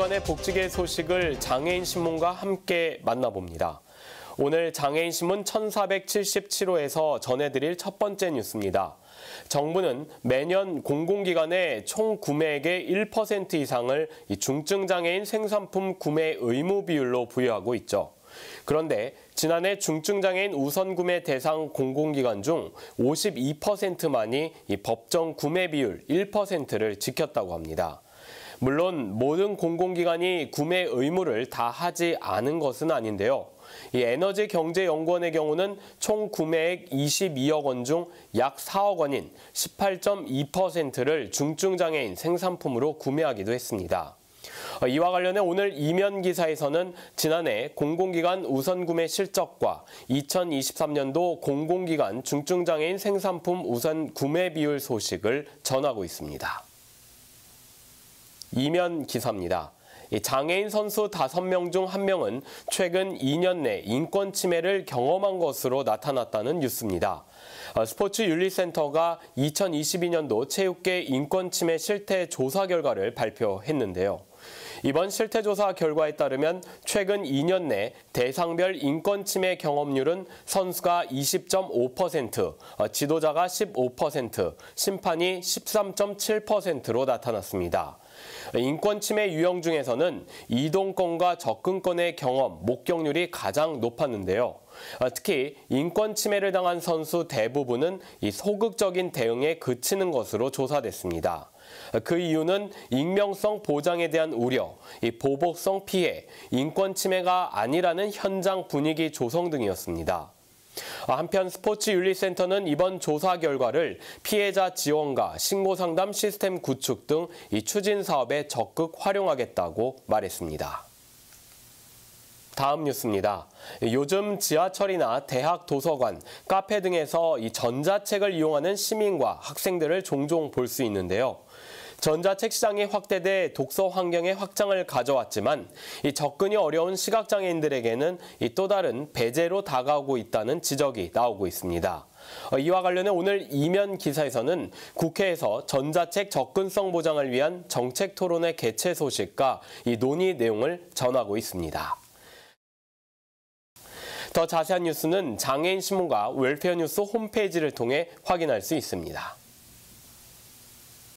주간의 복지계 소식을 장애인 신문과 함께 만나봅니다. 오늘 장애인 신문 1477호에서 전해드릴 첫 번째 뉴스입니다. 정부는 매년 공공기관의 총 구매액의 1% 이상을 중증장애인 생산품 구매 의무 비율로 부여하고 있죠. 그런데 지난해 중증장애인 우선 구매 대상 공공기관 중 52%만이 법정 구매 비율 1%를 지켰다고 합니다. 물론 모든 공공기관이 구매 의무를 다 하지 않은 것은 아닌데요. 에너지경제연구원의 경우는 총 구매액 22억 원 중 약 4억 원인 18.2%를 중증장애인 생산품으로 구매하기도 했습니다. 이와 관련해 오늘 이면 기사에서는 지난해 공공기관 우선 구매 실적과 2023년도 공공기관 중증장애인 생산품 우선 구매 비율 소식을 전하고 있습니다. 이면 기사입니다. 장애인 선수 5명 중 1명은 최근 2년 내 인권 침해를 경험한 것으로 나타났다는 뉴스입니다. 스포츠윤리센터가 2022년도 체육계 인권 침해 실태 조사 결과를 발표했는데요. 이번 실태조사 결과에 따르면 최근 2년 내 대상별 인권 침해 경험률은 선수가 20.5%, 지도자가 15%, 심판이 13.7%로 나타났습니다. 인권 침해 유형 중에서는 이동권과 접근권의 경험, 목격률이 가장 높았는데요. 특히 인권 침해를 당한 선수 대부분은 소극적인 대응에 그치는 것으로 조사됐습니다. 그 이유는 익명성 보장에 대한 우려, 보복성 피해, 인권 침해가 아니라는 현장 분위기 조성 등이었습니다. 한편 스포츠윤리센터는 이번 조사 결과를 피해자 지원과 신고상담 시스템 구축 등 추진 사업에 적극 활용하겠다고 말했습니다. 다음 뉴스입니다. 요즘 지하철이나 대학 도서관, 카페 등에서 전자책을 이용하는 시민과 학생들을 종종 볼 수 있는데요. 전자책 시장이 확대돼 독서 환경의 확장을 가져왔지만 접근이 어려운 시각장애인들에게는 또 다른 배제로 다가오고 있다는 지적이 나오고 있습니다. 이와 관련해 오늘 이면 기사에서는 국회에서 전자책 접근성 보장을 위한 정책 토론회 개최 소식과 논의 내용을 전하고 있습니다. 더 자세한 뉴스는 장애인 신문과 웰페어 뉴스 홈페이지를 통해 확인할 수 있습니다.